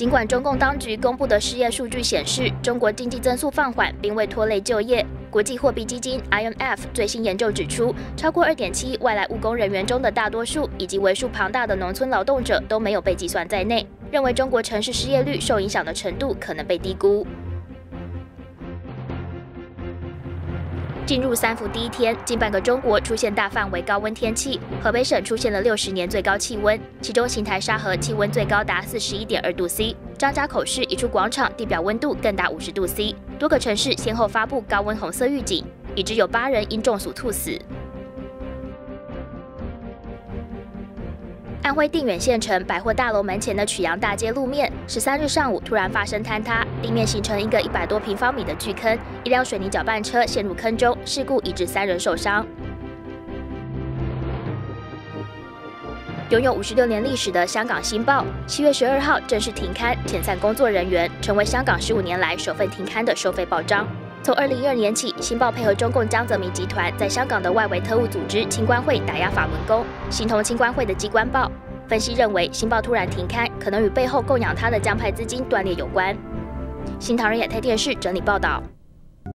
尽管中共当局公布的失业数据显示，中国经济增速放缓，并未拖累就业。国际货币基金 IMF 最新研究指出，超过2.7亿外来务工人员中的大多数，以及为数庞大的农村劳动者都没有被计算在内，认为中国城市失业率受影响的程度可能被低估。进入3伏第一天，近半个中国出现大范围高温天气，河北省出现了60年最高气温，其中邢台沙河气温最高达41.2度 C， 张家口市一处广场地表温度更达50度 C， 多个城市先后发布高温红色预警，已知有8人因中暑猝死。安徽定远县城百货大楼门前的曲阳大街路面，13日上午突然发生坍塌，地面形成一个100多平方米的巨坑，一辆水泥搅拌车陷入坑中，事故已致3人受伤。拥有56年历史的香港《新报》7月12号正式停刊，遣散工作人员，成为香港15年来首份停刊的收费报章。从2012年起，《新报》配合中共江泽民集团在香港的外围特务组织青关会打压法轮功，形同青关会的机关报。分析认为，《新报》突然停刊，可能与背后供养他的江派资金断裂有关。新唐人亚太电视整理报道。